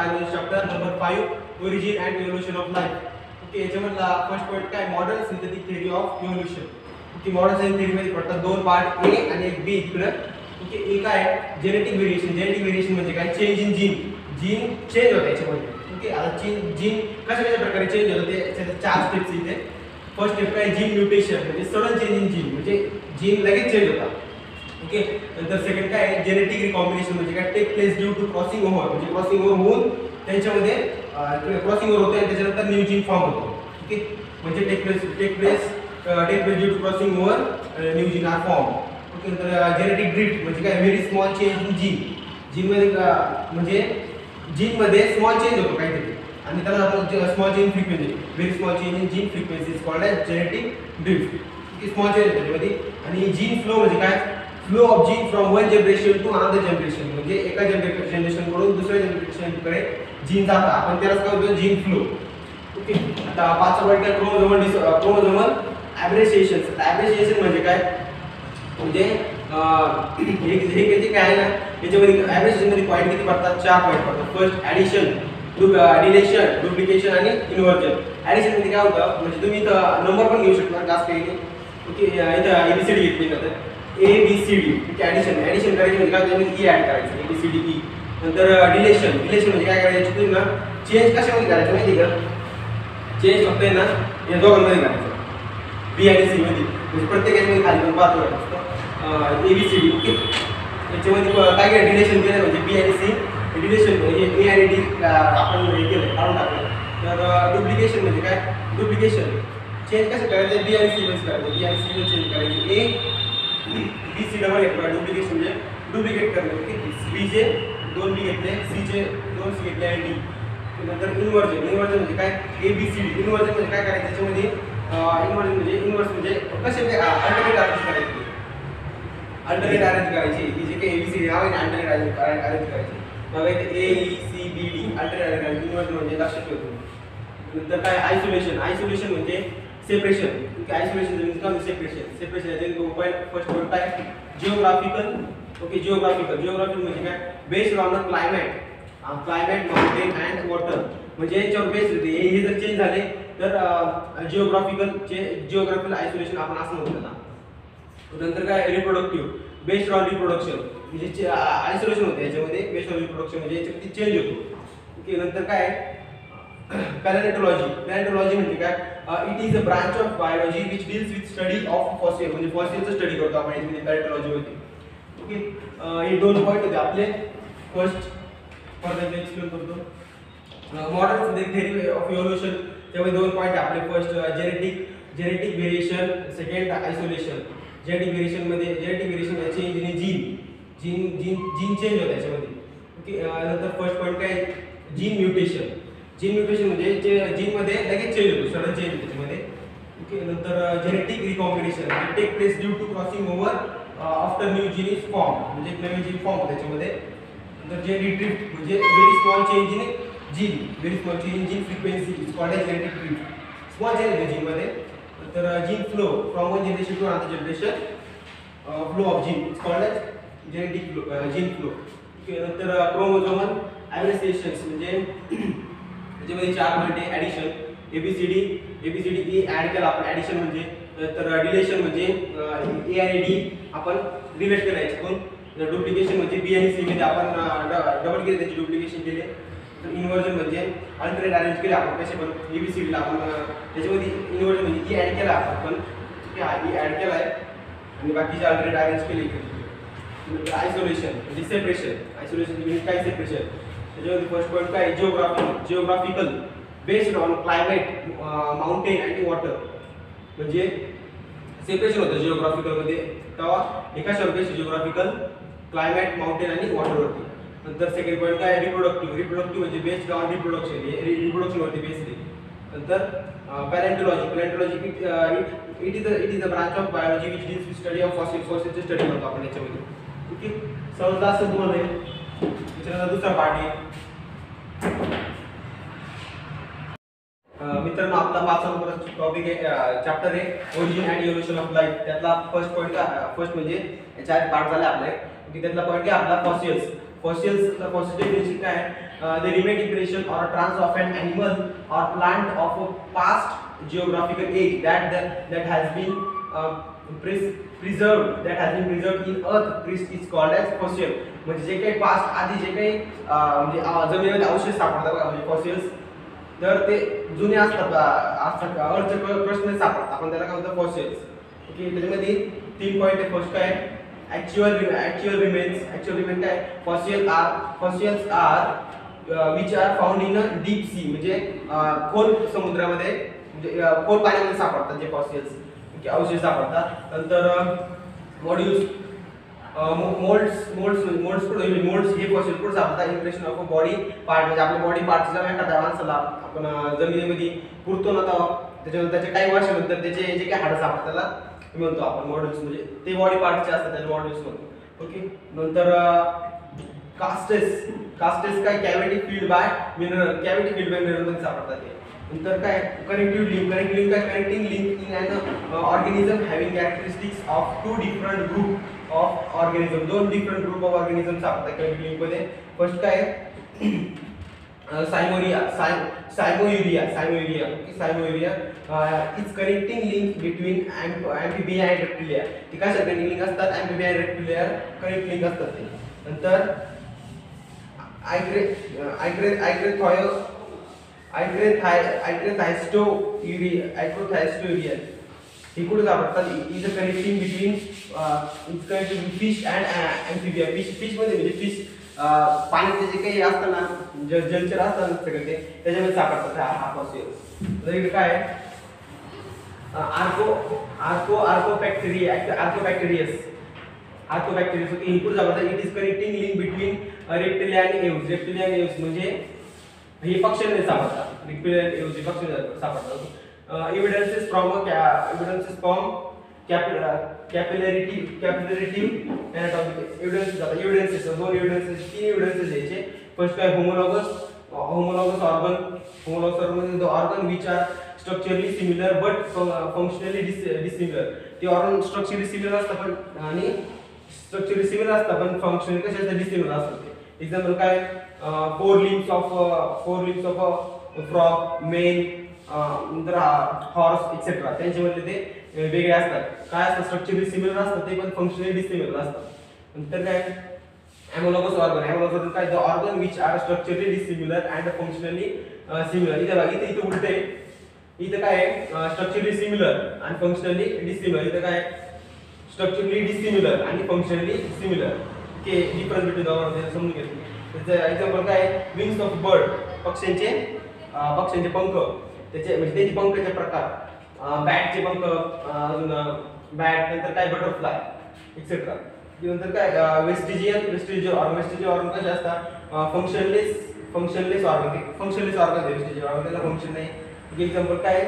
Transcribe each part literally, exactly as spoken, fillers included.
Biology chapter number five origin and evolution of life. Okay, याच्यामधला first point काय modern synthetic theory of evolution. Okay, modern synthetic theory मध्ये पडतात दोन part A आणि एक बी इकडे. ओके, एक आहे जेनेटिक व्हेरिएशन. जेनेटिक व्हेरिएशन म्हणजे काय change in gene. Gene change होतं याच्यामध्ये. ओके, आता जीन जीन कशा कशा प्रकारे चेंज होतं ते त्याच्या चार स्टेप्स इथे. फर्स्ट स्टेप काय जीन म्युटेशन म्हणजे सडन चेंज इन जीन म्हणजे जीन लगेच चेंज होतात. ओके, नंतर सेकंड काय जेनेटिक रिकॉम्बिनेशन म्हणजे काय take place due to crossing over म्हणजे क्रॉसिंग ओव्हर होऊन त्यांच्यामध्ये क्रॉसिंग ओव्हर होते आणि त्याच्यानंतर न्यू जीन फॉर्म होतो. ओके, म्हणजे take place take place take place due to crossing over new gene are form. Okay, नंतर जेनेटिक ड्रिफ्ट म्हणजे काय very small change in gene. Gene मध्ये म्हणजे जीन मध्ये स्मॉल चेंज होतो काहीतरी आणि त्याला आपण small change frequency very small change in gene frequency is called as genetic drift. Okay, small change होतो त्यामध्ये. आणि जीन फ्लो म्हणजे काय flow of gene from one generation to another generation म्हणजे एका जनरेशन कडून दुसऱ्या जनरेशन कडे जीन जातात आपण त्यालाच काय म्हणतो जीन फ्लो. ओके, आता पाचवा पॉईंट काय क्रोमोझोमल क्रोमोझोमल ॲब्रेसिएशन. ॲब्रेसिएशन म्हणजे काय म्हणजे हे हे जे काय आहे ना याच्यामध्ये ॲब्रेसिएशन मध्ये पॉईंट किती पडतात चार पॉईंट पडतात. फर्स्ट ॲडिशन डिलेशन डुप्लिकेशन आणि इन्व्हर्जन. ॲडिशन मध्ये काय होतं म्हणजे तुम्ही इथं नंबर पण घेऊ शकता जास्त काही नाही. ओके, इथं एबीसीडी घेतली जाते A B C D. Addition addition करायची म्हणजे काय तुम्ही ई ॲड करायचं A B C D E. नंतर डिलेशन डिलेशन म्हणजे काय करायचं तुम्ही ना चेंज कशामध्ये करायचं माहिती का चेंज फक्त आहे ना या दोघांमध्ये करायचं बी आणि सी मध्ये म्हणजे प्रत्येक याच्यामध्ये खाली पण पाच वेळा असतं A B C D. Okay, याच्यामध्ये काय काय डिलेशन केलं म्हणजे बी आणि सी डिलेशन म्हणजे ए आणि डी आपण हे केलं काढून टाकलं. तर डुप्लिकेशन म्हणजे काय डुप्लिकेशन चेंज कसं करायचं बी आणि सी मध्ये करायचं बी आणि सी मध्ये चेंज करायचं ए बी सी डबल घेतलं डुप्लिकेशन म्हणजे डुप्लिकेट करणे. ओके, बी चे दोन बी घेतले सी चे दोन सी घेतले आणि डी. नंतर इन्व्हर्जन इन्व्हर्जन म्हणजे काय A B C D. Inversion म्हणजे काय करायचं त्याच्यामध्ये इन्व्हर्जन म्हणजे इन्व्हर्स म्हणजे कसे अल्टरनेट अरेंज करायचे अल्टरनेट अरेंज करायची ही जे काही ए बी सी डी नाव आहे अल्टरनेट अरेंज अरेंज करायची. बघा इथे A B C B D alternate arrange करायची. इन्व्हर्जन म्हणजे लक्षात ठेवतो. नंतर काय आयसोलेशन आयसोलेशन म्हणजे सेपरेशन. ओके, आयसोलेशन म्हणजे काय सेपरेशन सेपरेशन याचे उपाय फर्स्ट पॉईंट आहे जिओग्राफिकल. ओके, जिओग्राफिकल जिओग्राफिकल म्हणजे काय based on the climate climate mountain and water म्हणजे याच्यावर बेस्ड होते. हे जर चेंज झाले तर जिओग्राफिकल जिओग्राफिकल आयसोलेशन आपण असं म्हणतो त्याला. नंतर काय रिप्रोडक्टिव्ह बेस्ड ऑन रिप्रोडक्शन म्हणजे आयसोलेशन होते याच्यामध्ये बेस्ड ऑन रिप्रोडक्शन म्हणजे याच्यामध्ये चेंज होतो. ओके, नंतर काय पॅलेंटोलॉजी पॅलेंटोलॉजी म्हणजे काय it is a branch of biology which deals with study of fossil म्हणजे फॉसिलचं स्टडी करतो आपण याच्यामध्ये पॅलेंटोलॉजी होते. ओके, हे दोन पॉईंट होते आपले. फर्स्ट फर्दर एक्सप्लेन करतो modern synthetic theory of evolution. त्यामध्ये दोन पॉईंट आपले first genetic genetic variation second isolation. Genetic variation मध्ये genetic variation change in gene gene gene gene change होतं याच्यामध्ये. ओके, नंतर फर्स्ट पॉईंट काय जीन म्युटेशन. जीन म्युटेशन म्हणजे जे जीनमध्ये लगेच चेंज होतो सडन चेंज होतो त्याच्यामध्ये. ओके, नंतर genetic recombination take place due to crossing over after new gene is form म्हणजे नवीन जीन फॉर्म होतं त्याच्यामध्ये. नंतर जेनेटिक ड्रिफ्ट म्हणजे very small change in gene very small change in gene frequency is called as genetic drift small change होते जीनमध्ये. नंतर gene flow from one generation to another generation flow of gene is called as genetic gene flow. Okay, नंतर chromosomal aberrations म्हणजे त्याच्यामध्ये चार point आहे addition ABCD ABCD E add केला आपण ॲडिशन म्हणजे. तर डिलेशन म्हणजे ए आणि डी आपण रिलेट करायचे कोण. डुप्लिकेशन म्हणजे बी आणि सी मध्ये आपण डबल केले त्याची डुप्लिकेशन केले. तर इन्व्हर्जन म्हणजे अल्टरनेट अरेंज केले आपण कसे पण एबीसीडीला आपण त्याच्यामध्ये इन्व्हर्जन म्हणजे ई ॲड केला आपण ई ॲड केला आहे आणि बाकीचे अल्टरनेट अरेंज केले. आयसोलेशन म्हणजे सेपरेशन आयसोलेशन म्हणजे काय सेपरेशन त्याच्यामध्ये फर्स्ट पॉईंट काय geographical geographical based on climate mountain and water म्हणजे सेपरेशन होतं जिओग्राफिकलमध्ये तेव्हा एका बेस्ड जिओग्राफिकल क्लायमेट माउंटेन आणि वॉटरवरती. नंतर सेकंड पॉईंट काय रिप्रोडक्टिव्ह रिप्रोडक्टिव्ह म्हणजे बेस्ड ऑन रिप्रोडक्शन रिप्रोडक्शनवरती बेस्ड. नंतर palaeontology palaeontology it it is it is a branch of biology which deals with study of fossil फॉसिलचे स्टडी करतो आपण याच्यामध्ये. ओके, समजलं असं तुम्हाला. त्याच्यानंतर दुसरा पार्ट आहे मित्रांनो आपला पाचवा नंबर टॉपिक आहे चॅप्टर आहे origin and evolution of life. त्यातला फर्स्ट पॉईंट फर्स्ट म्हणजे याच्या आधी पार्ट झाला आपले की त्यातला पॉईंट आहे आपला फॉसिल्स फॉसिल्स फॉसिल डेफिनेशन काय आहे, द रिमेन इम्प्रेशन और ट्रांस ऑफ एन एनिमल और plant of a past geographical age that that has been preserved that has been preserved in earth crust is called as fossil. म्हणजे जे काही past आधी जे काही म्हणजे जमिनीमध्ये अवशेष सापडतात बघा म्हणजे फॉसिल्स, तर ते जुने असतात असतात अर्थच्या क्रस्टमध्ये सापडतात, आपण त्याला काय म्हणतो फॉसिल्स. ओके, त्याच्यामध्ये तीन पॉइंट आहे. फर्स्ट काय actual actual remains actual remain काय fossil are fossils are which are found in a deep sea, म्हणजे खोल समुद्रामध्ये म्हणजे खोल पाण्यामध्ये सापडतात जे फॉसिल्स अवशेष सापडतात. नंतर मॉड्यूल्स मोल्ड्स मोल्ड्स मोल्ड्स कुठे मोल्ड्स हे फॉसिल कुठे सापडतात, impression of a body part, म्हणजे आपल्या बॉडी पार्ट जेव्हा एखाद्या माणसाला आपण जमिनीमध्ये पुरतो ना तेव्हा त्याच्यावर त्याच्या काही वर्षानंतर त्याचे जे काही हाडं सापडतात त्याला म्हणतो आपण मॉड्यूल्स, म्हणजे ते बॉडी पार्टचे असतात त्याला मॉड्यूल्स म्हणतो. ओके, नंतर कास्टेस कास्टेस काय cavity filled by mineral cavity filled by mineral मध्ये सापडतात ते. नंतर काय कनेक्टिव्ह लिंक कनेक्टिव्ह लिंक काय connecting link in an organism having characteristics of two different group of organism, दोन डिफरंट ग्रुप ऑफ ऑर्गॅनिझम सापडतात connective link मध्ये. First काय Seymouria Seymouria Seymouria Seymouria is connecting link between Amphibia and Reptilia. ते कशा connecting link असतात, Amphibia and Reptilia connect link असतात ते. नंतर आयग्रे आयग्रे आयग्रेथॉयो आयग्रेथायस्टोयुरिया आयग्रेथायस्टोयुरिया हे कुठे सापडतात, is a connecting between is connecting fish and Amphibia. Fish fish मध्ये म्हणजे फिश पाण्याचे जे काही असतं ना जल जलचर असतात सगळे ते त्याच्यामध्ये सापडतात हा फॉसिल. इकडे काय आर्को आर्को archaebacteria archaebacterias archaebacterias okay input सापडतात. It is connecting link between Reptilia आणि एव्स रेप्टिलिया आणि एव्स म्हणजे हे पक्ष्यांमध्ये सापडतात, रेप्टिलिया आणि एव्स हे पक्ष्यांमध्ये सापडतात. Evidences from evidences from capillarity capillarity anatomy evidences आता एव्हिडन्सेस दोन एव्हिडन्सेस तीन एव्हिडन्सेस द्यायचे. फर्स्ट काय homologous homologous organ homologous organ the organ which are structurally similar but functionally dissimilar. ते ऑर्गन स्ट्रक्चरली सिमिलर असतात पण आणि स्ट्रक्चरली सिमिलर असतात पण फंक्शनली कसे असतात डिसिमिलर असतात. ते एक्झाम्पल काय four limbs of four limbs of a frog men नंतर हॉर्स एक्सेट्रा त्यांच्यामधले ते वेगळे असतात. काय असतात स्ट्रक्चरली सिमिलर असतात ते पण फंक्शनली डिसिमिलर असतात. नंतर काय ॲमोलॉगस ऑर्गन ॲमोलॉगस ऑर्गन काय the organ which are structurally dissimilar and functionally similar. इथे बघा इथे इथे उलटे इथे काय स्ट्रक्चरली सिमिलर आणि फंक्शनली डिसिमिलर. इथे काय स्ट्रक्चरली डिसिमिलर आणि functionally similar. Okay difference between the organ समजून घेतलं. त्याचं एक्झाम्पल काय विंग्स ऑफ बर्ड पक्ष्यांचे पक्ष्यांचे पंख त्याचे म्हणजे त्याचे पंखाचे प्रकार बॅटचे पंख अजून बॅट नंतर काय बटरफ्लाय एक्सेट्रा. नंतर काय vestigial vestigial organ vestigial organ कसे असतात functionless functionless organ functionless organ आहे वेस्टिजियल ऑर्गन त्याला फंक्शन नाही. एक्झाम्पल काय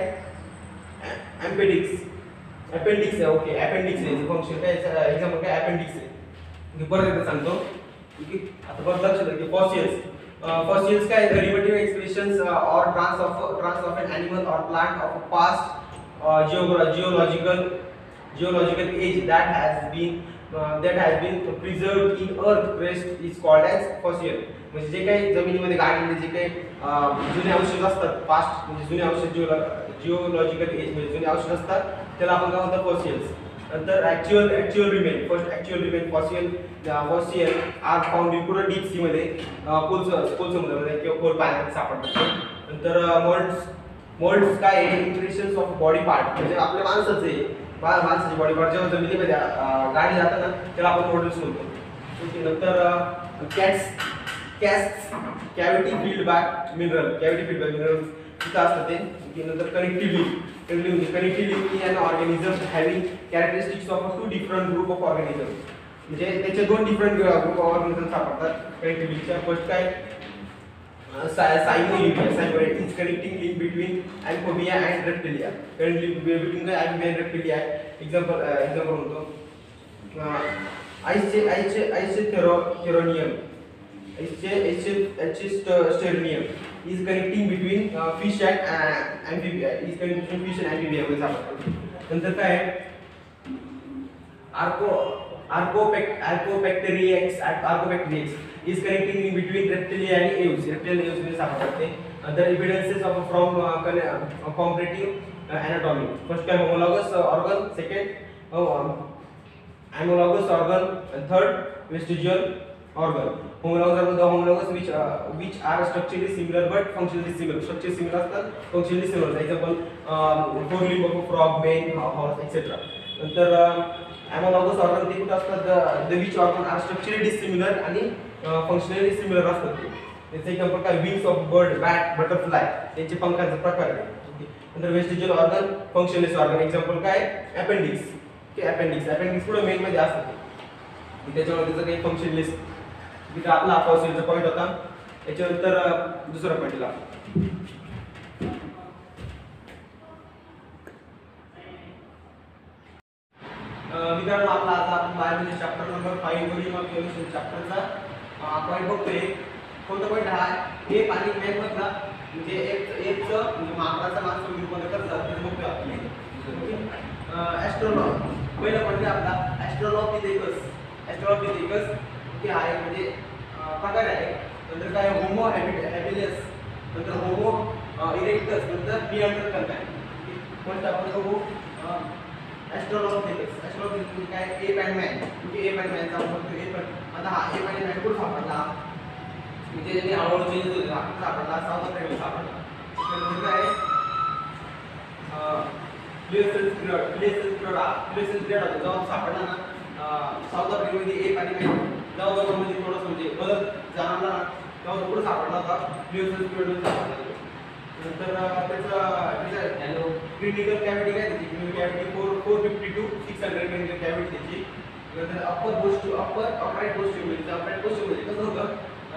अपेंडिक्स अपेंडिक्स आहे ओके अपेंडिक्स आहे फंक्शन काय एक्झाम्पल काय अपेंडिक्स आहे. परत एकदा सांगतो आता परत लक्ष द्या की फॉसिल्स फॉसिल्स काय डेरिव्हेटिव्ह एक्सप्रेशन्स और trans of traces of an animal और plant of past geological geological age that has been that has been preserved in earth crust is called as fossil. म्हणजे जे काही जमिनीमध्ये गाडलेले जे काही जुने अवशेष असतात पास्ट म्हणजे जुने अवशेष जिओलॉजिकल एज म्हणजे जुने अवशेष असतात त्याला आपण काय म्हणतो फॉसिल्स. नंतर actual actual remain first actual remain fossil fossil are found in पुढे डीप सी मध्ये खोल खोल समुद्रामध्ये किंवा खोल पाण्यामध्ये सापडतात. नंतर मोल्ड्स मोल्ड्स काय आहे इम्प्रेशन्स ऑफ बॉडी पार्ट म्हणजे आपल्या माणसाचे माणसाची बॉडी पार्ट जेव्हा जमिनीमध्ये गाडी जातात ना त्याला आपण मोल्ड्स म्हणतो. ओके नंतर cats cast cavity filled by mineral cavity filled by mineral तिथं असतं ते. नंतर कनेक्टिव्ह लिंक म्हणजे connective link in an organism having characteristics of two different group of organism म्हणजे त्याचे दोन डिफरंट ग्रुप ऑफ ऑर्गॅनिझम सापडतात कनेक्टिव्ह लिंकच्या. फर्स्ट काय Seymouria Seymouria is connecting link between Amphibia and Reptilia connecting between Amphibia and Reptilia. Example example म्हणतो आईसचे आईसचे आईसचे Thero थेरोनियम आईसचे आईसचे आईसचे स्टेरनियम is connecting between uh, fish and uh, amphibia is connecting between fish and amphibia मध्ये सापडतात. नंतर काय आर्को Archopect Archopteryx Archopteryx is connecting in between reptilia and aves. Reptilian aves मध्ये सापडते. Uh, the evidences of from uh, con- uh, comparative uh, anatomy. First काय homologous uh, organ, second uh, um, analogous organ, and third vestigial organ. Homologous organ, the homologous which uh, which are structurally similar but functionally similar. Structure similar असतात, functionally similar. For example, um, four limb of a frog, man, horse, et cetera. नंतर analogous organ ते कुठे असतात, the which organ are structurally dissimilar आणि functionally similar असतात. त्याचे example काय, wings of bird, bat, butterfly त्यांचे पंखांचे प्रकार आहे. नंतर vestigial organ, functionless organ. Example काय, अपेंडिक्स. की अपेंडिक्स अपेंडिक्स पुढे मेन मध्ये असतं, त्याच्यावर त्याचं काही फंक्शनलेस. तिथे आपला फॉसिलचा पॉईंट होता. त्याच्यानंतर दुसरा पॉईंटला मित्रांनो, आपला आता आपण बायोलॉजी चॅप्टर नंबर पाच वरील मग इव्होल्यूशन चॅप्टरचा पॉईंट बघतोय. कोणता पॉईंट हा आहे, हे पाणी मॅन मधला म्हणजे एक एकचं म्हणजे माकडाचा माणसं विरुद्ध करतात ते बघतोय आपण. ॲस्ट्रोलॉग पहिला पॉईंट आपला ॲस्ट्रोलॉपिथेकस. ॲस्ट्रोलॉपिथेकस हे आहे म्हणजे प्रकार आहे. नंतर काय, होमो हॅबिलियस, नंतर होमो इरेक्टस, नंतर निअँडरथल आहे. कोणतं आपण बघू, ॲस्ट्रोलॉपिथेकस. ॲस्ट्रोलॉपिथेकस म्हणजे काय, एप अँड मॅन म्हणजे एप अँड मॅनचा आपण म्हणतो एप. आता हा एप आणि मॅन कुठं सापडला म्हणजे त्यांनी आवड चेंज होते सापडला, साऊथ आफ्रिकेला सापडला. त्यानंतर काय, Pliocene period Pliocene period Pliocene period होता जेव्हा सापडला ना साऊथ आफ्रिकेमध्ये एप आणि मॅन जेव्हा दोघांमध्ये थोडंसं म्हणजे बदल जाणवला ना तेव्हा कुठं सापडला होता, प्लेसेन्स पिरियडमध्ये सापडला. नंतर त्याचं हॅलो क्रिटिकल कॅव्हिटी काय त्याची, critical cavity four four fifty two six hundred critical cavity त्याची. नंतर upper post upper upright post म्हणजे अपराईट पोस्ट म्हणजे कसं होतं,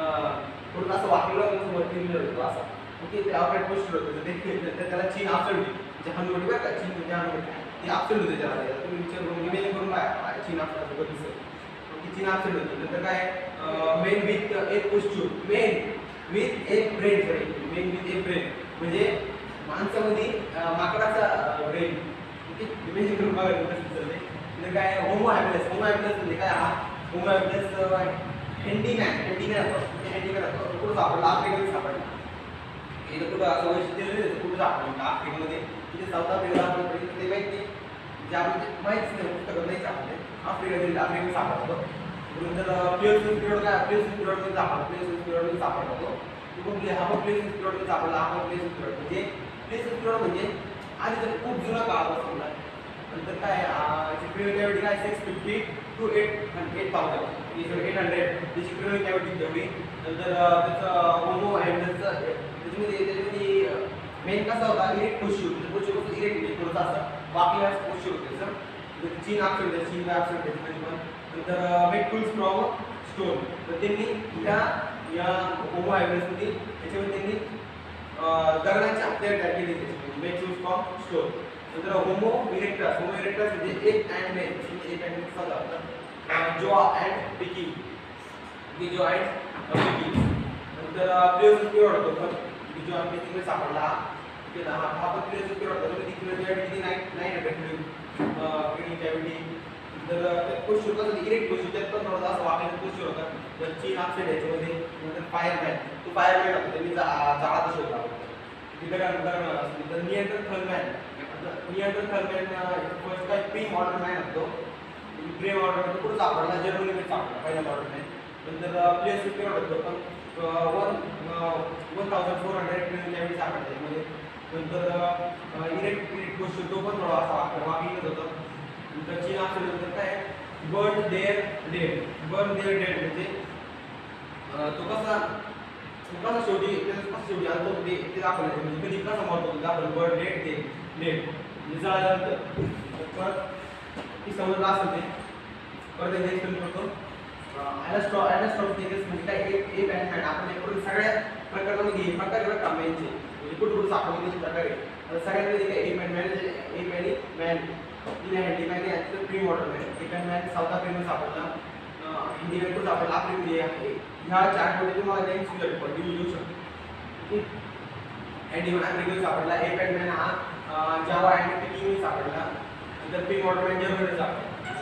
थोडं असं वाकलेलं असं वरती होतं असं. ओके, ते अपराईट पोस्ट होतं ते त्याला चीन आपसडली जहान मोठी बरं का, चीन जहान मोठी ती आपसड होते त्याला. तुम्ही विचार करून इमेजिन करून काय चीन आपसड होतं दिसत की चीन आपसड होती. नंतर काय, मेन विथ एक पोस्ट्यूर, मेन विथ एक ब्रेन, सॉरी मेन विथ एक ब्रेन म्हणजे माणसामध्ये माकडाचा ब्रेन. ओके, इमेजिन करून बघा कसं दिसत. म्हणजे काय, होमो हॅबिलियस. होमो हॅबिलियस म्हणजे काय, हा Homo habilis handyman handyman handyman कुठं सापडला, आफ्रिकेमध्ये सापडला. इथं कुठं असं वैशिष्ट्य दिलं कुठं सापडलं आफ्रिकेमध्ये, तिथे साऊथ आफ्रिकेला आपण ते माहिती म्हणजे आपण माहितीच नाही, पुस्तकं नाहीच आपले. आफ्रिकेमध्ये आफ्रिकेमध्ये सापडतो. नंतर प्लेसेन्स पिरियड काय, प्लेसेन्स पिरियडमध्ये सापडतो, प्लेसेन्स पिरियडमध्ये सापडतो. कुठले हा पण प्लेसेन्स पिरियडमध्ये सापडला, हा पण प्लेसेन्स पिरियड म्हणजे प्लेसेन्स पिरियड म्हणजे आधी तर खूप जुना काळापासून. नंतर काय, क्रिटिकल कॅव्हिटी काय, six fifty two eight eight thousand eight hundred त्याची क्रिटिकल कॅव्हिटी तेवढी. नंतर त्याचं होमो हॅबिलियसचं त्याच्यामध्ये त्याच्यामध्ये मेन कसा होता, इरेक्ट पोस्चर. पोस्चर कसं इरेक्ट म्हणजे थोडंसं असं वाकलेला पोस्चर होते सर. चीन आपसड होते, चीन आपसड होते पण. नंतर मेक टूल्स फ्रॉम स्टोन, तर त्यांनी या या होमो हॅबिलियसमध्ये त्याच्यामध्ये त्यांनी दगडांचे हत्यार तयार केले त्याच्यामध्ये, मेक टूल्स फ्रॉम स्टोन. नंतर होमो इरेक्टस. होमो इरेक्टस म्हणजे एक अँड मॅन, एक अँड मॅन कसा होता, जॉ अँड पिकिंग की जॉ अँड पिकिंग. नंतर प्लेसेन्स पिरियड होतो पण जॉ अँड पिकिंगमध्ये सापडला. ठीक आहे, हा हा पण प्लेसेन्स पिरियड होता. ती क्रिटिकल किती nine nine hundred critical cavity. तर ते पोस्चर कसं इरेक्ट पोस्चर त्यात पण थोडंसं असं वाकलेलं पोस्चर होता. तर चीन आपसेट याच्यामध्ये. नंतर फायरमॅन, तो फायरमॅन होता त्यांनी जाळाचा शोध लावला. तिथे काय नंतर नियंत्रण मॅन. नियंत्रण मॅन फर्स्ट काय प्री मॉडर्न मॅन होतो. प्री मॉडर्न कुठं सापडला, जर्मनीमध्ये सापडला पहिला मॉडर्न मॅन. नंतर प्लेस पिरियड होतो पण one one thousand four hundred त्यावेळी सापडला त्यामध्ये. नंतर इरेक्ट इरेक्ट पोस्चर तो पण थोडा असा वाकलेलाच होता. नंतर चीन आपसेट नंतर काय, bird there dead. Bird there dead म्हणजे तो कसा कसा शेवटी कसं शेवटी आलो ते ते दाखवलं म्हणजे कधी कसा मरतो दाखवलं, बर्ड डेड ते डेड म्हणजे जळाल्यानंतर. परत ती समजलं असेल ते परत एकदा एक्सप्लेन करतो. ॲनास्ट्रॉ ॲनास्ट्रॉपिथेकस म्हणजे काय, एक एक अँड मॅन. आपण एकूण सगळ्या प्रकारामध्ये प्रकार बघा कामांचे म्हणजे कुठं कुठं सापडले त्याचे प्रकार आहे. सगळ्यांमध्ये काय एक मॅन मॅन एक मॅनी मॅन तिने हँडीमॅन आहे. प्री मॉडर्न मॅन एक अँड मॅन साऊथ आफ्रिकेमध्ये सापडला. हिंदीमध्ये कुठं सापडला, आफ्रिकेमध्ये आहे. ह्या चार्टमध्ये तुम्हाला नेम सुद्धा पडली मिळू शकतो. हँडीमॅन आफ्रिकेमध्ये सापडला. एक अँड मॅन हा जावा अँड पिकिंगमध्ये सापडला. नंतर प्री मॉडर्न मॅन जर्मनीमध्ये सापडला.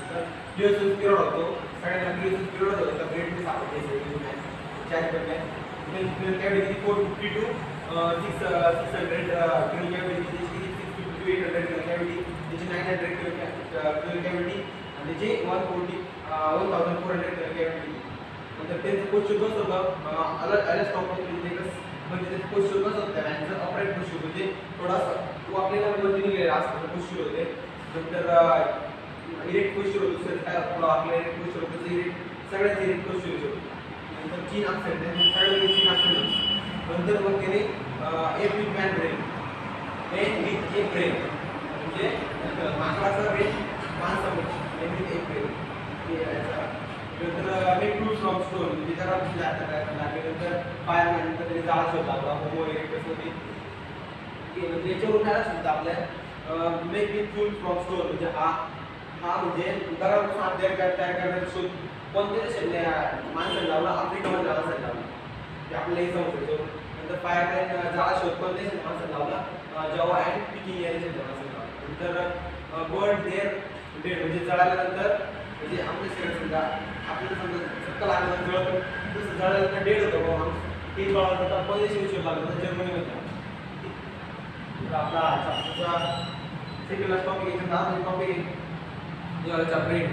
लिओसिस पिरियड होतो सगळ्यांना लिओसिस पिरियड होतो तर ब्रेडमध्ये सापडते चार रुपये cavity four fifty two six six hundred kilo cavity त्याची six fifty two eight hundred kilo cavity त्याची nine hundred kilo kilo cavity आणि त्याची one forty one thousand four hundred kilo cavity. नंतर त्यांचं पोस्चर कसं होतं अलग अलग स्टॉप म्हणजे म्हणजे त्याचं पोस्चर कसं होतं त्यांचं अपराईट पोस्चर म्हणजे थोडासा तो आपल्याला वरती निघलेला असतो पोस्चर होते. नंतर इरेक्ट पोस्चर होतो दुसरं काय आपलं आपल्या इरेक्ट पोस्चर होतं तसं इरेक्ट सगळ्याच इरेक्ट पोस्चर होतो. नंतर चीन असेल त्यांनी सगळ्या चीन असेल नंतर मग त्याने एक विथ मॅन ब्रेन एक विथ एक ब्रेन म्हणजे माकडाचा ब्रेन माणसामध्ये एक विथ एक ब्रेन. नंतर मेक टूल्स फ्रॉम स्टोन म्हणजे जरा लागले नंतर फायरमॅन नंतर त्याने जाळा शोधला आपला होमो इरेक्टस होती म्हणजे याच्यावरून काय सुद्धा आपल्या make with tool from stone म्हणजे हा हा म्हणजे घरापासून अध्ययन तयार करण्याचा शोध कोणत्या देशातल्या माणसाला लावला आफ्रिकामध्ये माणसाला लावला ते आपल्याला हे समजतो. नंतर फायरमॅन जाळा शोध कोणत्या देशात माणसाला लावला जेव्हा अँड पिकिंग या देशातल्या माणसाला लावला. नंतर बर्ड देअर डेड म्हणजे जळाल्यानंतर म्हणजे आपल्या शरीर समजा आपल्याला समजा चक्क लागलं जळतं तसं जळाल्यानंतर डेड होतं बाबा माणूस ते जळालं कोणत्या देशात लागलं जर्मनीमध्ये. तर आपला आजचा सेकंड लास्ट टॉपिक याचा नाव टॉपिक याचा ब्रेन.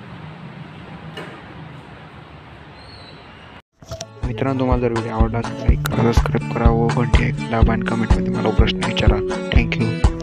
मित्रांनो तुम्हाला जर व्हिडिओ आवडला असेल लाईक करा सबस्क्राईब करा व घंटी दाबा आणि कमेंटमध्ये मला प्रश्न विचारा. थँक्यू.